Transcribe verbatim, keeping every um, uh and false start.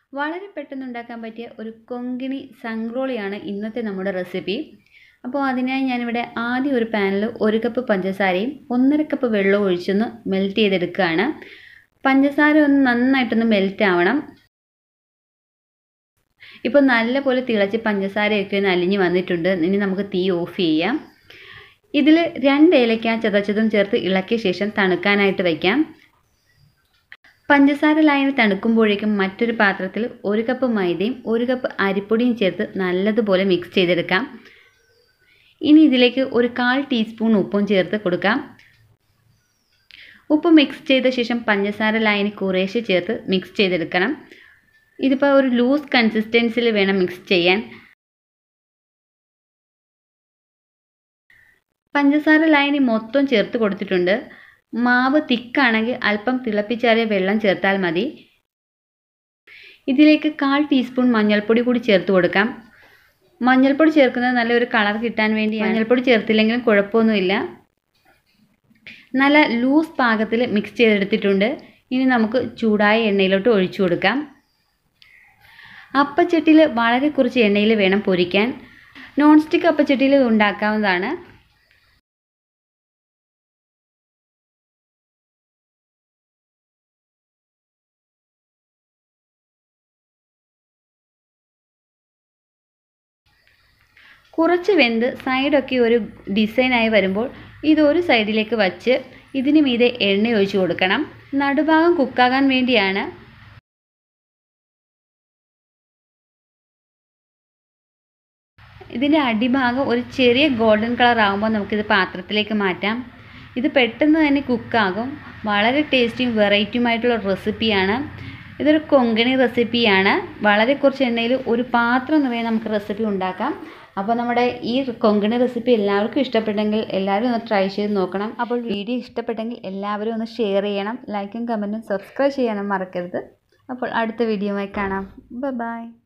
വളരെ പെട്ടെന്ന് ഉണ്ടാക്കാൻ പറ്റിയ ഒരു കൊങ്കിണി സംക്രോളിയാണ് ഇന്നത്തെ നമ്മുടെ റെസിപ്പി. അപ്പോൾ അതിനായി ഞാനിവിടെ ആദ്യം ഒരു പാനിൽ ഒരു കപ്പ് പഞ്ചസാരയും ഒന്നര കപ്പ് വെള്ളവും ഒഴിച്ചൊന്ന് മെൽറ്റ് ചെയ്തെടുക്കുകയാണ്. പഞ്ചസാര ഒന്ന് നന്നായിട്ടൊന്ന് മെൽറ്റ് ആവണം. ഇപ്പോൾ നല്ലപോലെ തിളച്ച് പഞ്ചസാരയൊക്കെ ഒന്ന് അലിഞ്ഞ് വന്നിട്ടുണ്ട്. ഇനി നമുക്ക് തീ ഓഫ് ചെയ്യാം. ഇതിൽ രണ്ട് ഏലക്ക ചതച്ചതും ചേർത്ത് ഇളക്കിയ ശേഷം തണുക്കാനായിട്ട് വയ്ക്കാം. പഞ്ചസാര ലായനി തണുക്കുമ്പോഴേക്കും മറ്റൊരു പാത്രത്തിൽ ഒരു കപ്പ് മൈദയും ഒരു കപ്പ് അരിപ്പൊടിയും ചേർത്ത് നല്ലതുപോലെ മിക്സ് ചെയ്തെടുക്കാം. ഇനി ഇതിലേക്ക് ഒരു കാൽ ടീസ്പൂൺ ഉപ്പും ചേർത്ത് കൊടുക്കാം. ഉപ്പ് മിക്സ് ചെയ്ത ശേഷം പഞ്ചസാര ലായനി കുറേശ്ശെ ചേർത്ത് മിക്സ് ചെയ്തെടുക്കണം. ഇതിപ്പോൾ ഒരു ലൂസ് കൺസിസ്റ്റൻസിയിൽ വേണം മിക്സ് ചെയ്യാൻ. പഞ്ചസാര ലായനി മൊത്തം ചേർത്ത് കൊടുത്തിട്ടുണ്ട്. മാവ് തിക്കാണെങ്കിൽ അല്പം തിളപ്പിച്ചാറിയ വെള്ളം ചേർത്താൽ മതി. ഇതിലേക്ക് കാൽ ടീസ്പൂൺ മഞ്ഞൾപ്പൊടി കൂടി ചേർത്ത് കൊടുക്കാം. മഞ്ഞൾപ്പൊടി ചേർക്കുന്നത് നല്ലൊരു കളർ കിട്ടാൻ വേണ്ടിയാണ്. മഞ്ഞൾപ്പൊടി ചേർത്തില്ലെങ്കിലും കുഴപ്പമൊന്നുമില്ല. നല്ല ലൂസ് പാകത്തിൽ മിക്സ് ചെയ്തെടുത്തിട്ടുണ്ട്. ഇനി നമുക്ക് ചൂടായ എണ്ണയിലോട്ട് ഒഴിച്ചു കൊടുക്കാം. അപ്പച്ചട്ടിയിൽ വളരെ കുറച്ച് എണ്ണയിൽ വേണം പൊരിക്കാൻ. നോൺ സ്റ്റിക്ക് അപ്പച്ചട്ടിയിൽ ഉണ്ടാക്കാവുന്നതാണ്. കുറച്ച് വെന്ത് സൈഡൊക്കെ ഒരു ഡിസൈനായി വരുമ്പോൾ ഇതൊരു സൈഡിലേക്ക് വച്ച് ഇതിന് മീതെ എണ്ണ ഒഴിച്ചു കൊടുക്കണം. നടുഭാഗം കുക്കാകാൻ വേണ്ടിയാണ്. ഇതിൻ്റെ അടിഭാഗം ഒരു ചെറിയ ഗോൾഡൻ കളർ ആകുമ്പോൾ നമുക്കിത് പാത്രത്തിലേക്ക് മാറ്റാം. ഇത് പെട്ടെന്ന് തന്നെ കുക്കാകും. വളരെ ടേസ്റ്റിയും വെറൈറ്റിയുമായിട്ടുള്ള റെസിപ്പിയാണ്. ഇതൊരു കൊങ്കണി റെസിപ്പിയാണ്. വളരെ കുറച്ച് എണ്ണയിൽ ഒരു പാത്രം നിറയെ നമുക്ക് റെസിപ്പി ഉണ്ടാക്കാം. അപ്പോൾ നമ്മുടെ ഈ കൊങ്കണി റെസിപ്പി എല്ലാവർക്കും ഇഷ്ടപ്പെട്ടെങ്കിൽ എല്ലാവരും ഒന്ന് ട്രൈ ചെയ്ത് നോക്കണം. അപ്പോൾ വീഡിയോ ഇഷ്ടപ്പെട്ടെങ്കിൽ എല്ലാവരും ഒന്ന് ഷെയർ ചെയ്യണം. ലൈക്കും കമൻറ്റും സബ്സ്ക്രൈബ് ചെയ്യാനും മറക്കരുത്. അപ്പോൾ അടുത്ത വീഡിയോയുമായി കാണാം. Bye by.